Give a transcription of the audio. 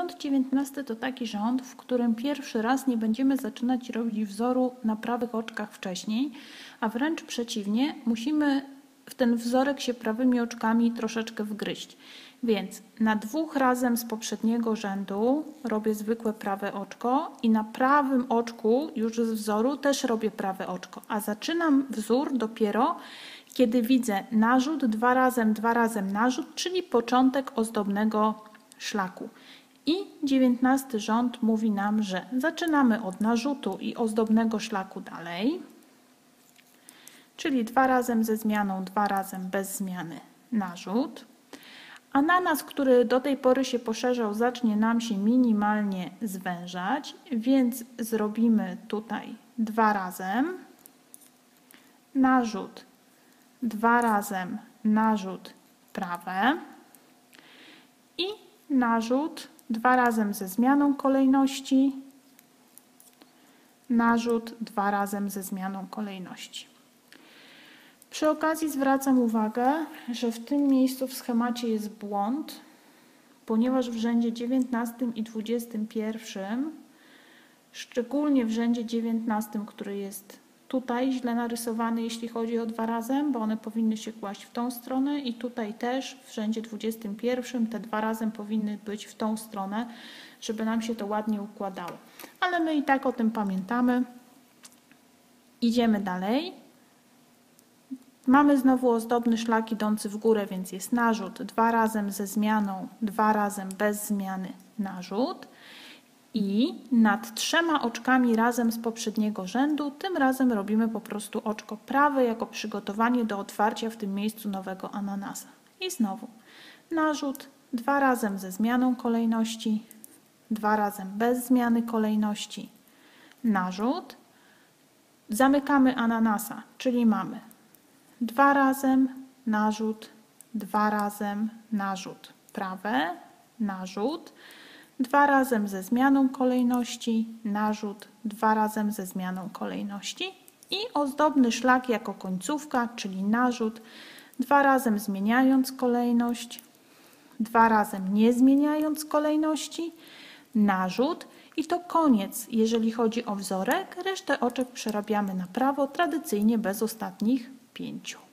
Rząd 19 to taki rząd, w którym pierwszy raz nie będziemy zaczynać robić wzoru na prawych oczkach wcześniej, a wręcz przeciwnie, musimy w ten wzorek się prawymi oczkami troszeczkę wgryźć. Więc na 2 razem z poprzedniego rzędu robię zwykłe prawe oczko i na prawym oczku już z wzoru też robię prawe oczko, a zaczynam wzór dopiero kiedy widzę narzut, 2 razem narzut, czyli początek ozdobnego szlaku. I 19 rząd mówi nam, że zaczynamy od narzutu i ozdobnego szlaku dalej, czyli 2 razem ze zmianą, 2 razem bez zmiany narzut. Ananas, który do tej pory się poszerzał, zacznie nam się minimalnie zwężać, więc zrobimy tutaj 2 razem narzut, 2 razem narzut prawe i narzut, 2 razem ze zmianą kolejności, narzut, 2 razem ze zmianą kolejności. Przy okazji zwracam uwagę, że w tym miejscu w schemacie jest błąd, ponieważ w rzędzie 19 i 21, szczególnie w rzędzie 19, który jest tutaj źle narysowany, jeśli chodzi o 2 razem, bo one powinny się kłaść w tą stronę i tutaj też w rzędzie 21 te 2 razem powinny być w tą stronę, żeby nam się to ładnie układało. Ale my i tak o tym pamiętamy. Idziemy dalej. Mamy znowu ozdobny szlak idący w górę, więc jest narzut, 2 razem ze zmianą, 2 razem bez zmiany narzut. I nad 3 oczkami razem z poprzedniego rzędu, tym razem robimy po prostu oczko prawe jako przygotowanie do otwarcia w tym miejscu nowego ananasa. I znowu narzut, 2 razem ze zmianą kolejności, 2 razem bez zmiany kolejności, narzut. Zamykamy ananasa, czyli mamy 2 razem narzut, 2 razem narzut prawe, narzut, 2 razem ze zmianą kolejności, narzut, 2 razem ze zmianą kolejności i ozdobny szlak jako końcówka, czyli narzut, 2 razem zmieniając kolejność, 2 razem nie zmieniając kolejności, narzut i to koniec, jeżeli chodzi o wzorek. Resztę oczek przerabiamy na prawo, tradycyjnie bez ostatnich 5.